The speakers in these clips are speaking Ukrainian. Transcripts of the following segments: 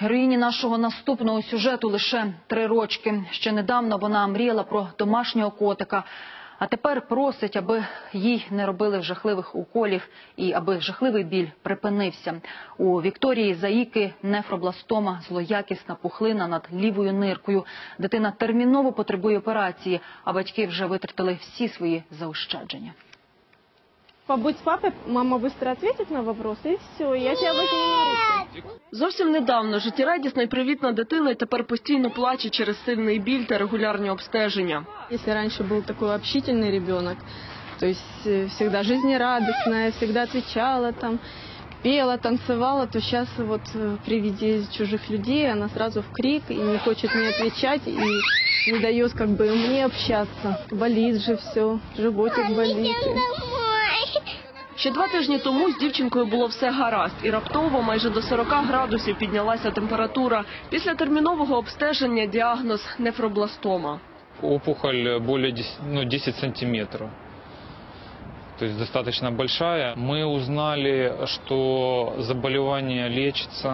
Героїні нашого наступного сюжету лише 3 рочки. Ще недавно вона мріяла про домашнього котика, а тепер просить, аби їй не робили жахливих уколів і аби жахливий біль припинився. У Вікторії Заїки нефробластома, злоякісна пухлина над лівою ниркою. Дитина терміново потребує операції, а батьки вже витратили всі свої заощадження. Побудь с папой, мама быстро ответит на вопросы, и все, я тебя возьму на руки. Зовсім недавно життєрадісна і привітна дитина тепер постійно плаче через сильний біль та регулярні обстеження. Если раньше был такой общительный ребенок, то есть всегда жизнерадостная, всегда отвечала, там, пела, танцевала, то сейчас вот при виде чужих людей она сразу в крик и не хочет мне отвечать, и не дает как бы мне общаться. Болит же все, животик болит. Ще 2 тижні тому з дівчинкою було все гаразд, і раптово майже до 40 градусів піднялася температура. Після термінового обстеження діагноз – нефробластома. Опухоль более 10 сантиметров, то есть достаточно большая. Мы узнали, что заболевание лечится,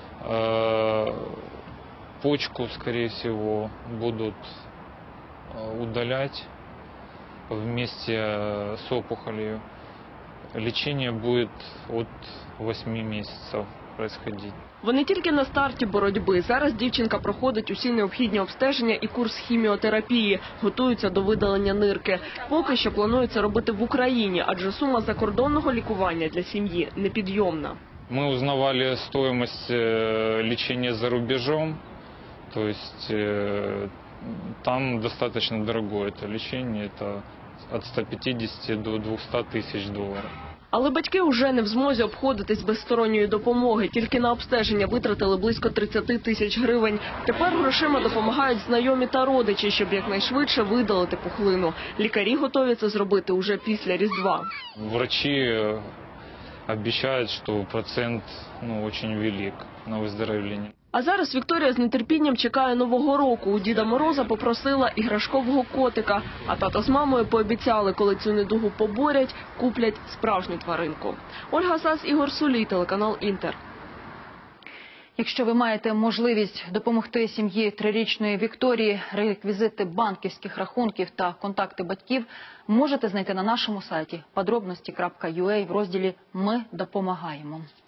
почку, скорее всего, будут удалять вместе с опухолью. Лечение будет от 8 месяцев происходить. Вони тільки на старті боротьби. Зараз дівчинка проходить усі необхідні обстеження і курс хіміотерапії. Готується до видалення нирки. Поки що планується робити в Україні, адже сума закордонного лікування для сім'ї непідйомна. Мы узнавали стоимость лечения за рубежом, то есть там достаточно дорогое это лечение, это от 150 до 200 тысяч долларов. Але батьки вже не в змозі обходитись без сторонньої допомоги. Тільки на обстеження витратили близько 30 тисяч гривень. Тепер грошима допомагають знайомі та родичі, щоб якнайшвидше видалити пухлину. Лікарі готові це зробити уже після Різдва. Врачи обещают, что процент очень велик на выздоровление. А зараз Вікторія з нетерпінням чекає Нового року. У Діда Мороза попросила іграшкового котика. А тато з мамою пообіцяли, коли цю недугу поборять, куплять справжню тваринку. Ольга Сас, Ігор Сулій, телеканал Інтер. Якщо ви маєте можливість допомогти сім'ї 3-річної Вікторії, реквізити банківських рахунків та контакти батьків можете знайти на нашому сайті podrobnosti.ua в розділі «Ми допомагаємо».